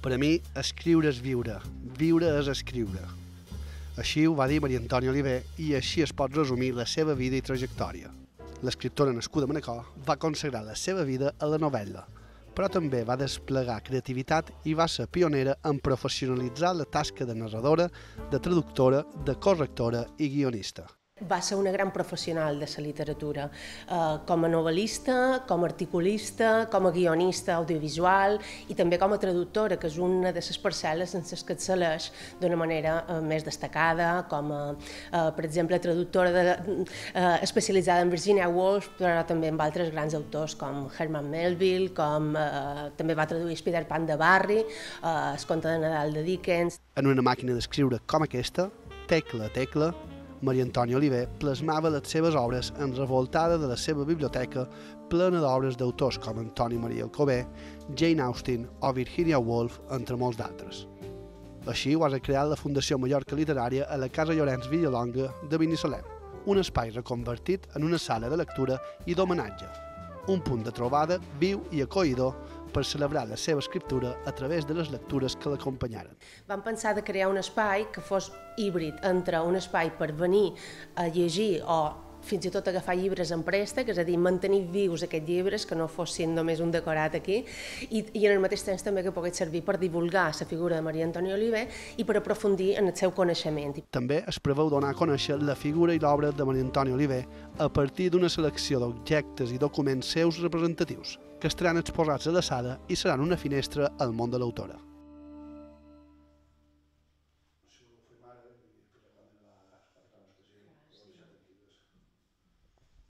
Per a mi, escriure és viure, viure és escriure. Així ho va dir Maria Antònia Oliver i així es pot resumir la seva vida i trajectòria. L'escriptora nascuda a Manacor va consagrar la seva vida a la novel·la, però també va desplegar creativitat i va ser pionera en professionalitzar la tasca de narradora, de traductora, de correctora i guionista. Va ser una gran professional de la literatura, com a novel·lista, com a articulista, com a guionista audiovisual i també com a traductora, que és una de les parcel·les en les que excel·leix d'una manera més destacada, com a, per exemple, traductora especialitzada en Virginia Woolf, però també amb altres grans autors com Herman Melville, com també va traduir Peter Pan de Barrie, El conte de Nadal de Dickens. En una màquina d'escriure com aquesta, tecla a tecla, Maria Antònia Oliver plasmava les seves obres enrevoltada de la seva biblioteca plena d'obres d'autors com Antoni Maria Alcover, Jane Austen o Virginia Woolf, entre molts d'altres. Així ho ha recreat la Fundació Mallorca Literària a la Casa Llorenç Villalonga de Binissalem, un espai reconvertit en una sala de lectura i d'homenatge, un punt de trobada viu i acollidor per celebrar la seva escriptura a través de les lectures que l'acompanyaren. Vam pensar de crear un espai que fos híbrid entre un espai per venir a llegir o fins i tot agafar llibres en préstec, és a dir, mantenir vius aquests llibres, que no fossin només un decorat aquí, i en el mateix temps també que pogués servir per divulgar la figura de Maria Antònia Oliver i per aprofundir en el seu coneixement. També es preveu donar a conèixer la figura i l'obra de Maria Antònia Oliver a partir d'una selecció d'objectes i documents seus representatius, que estaran exposats a la sala i seran una finestra al món de l'autora.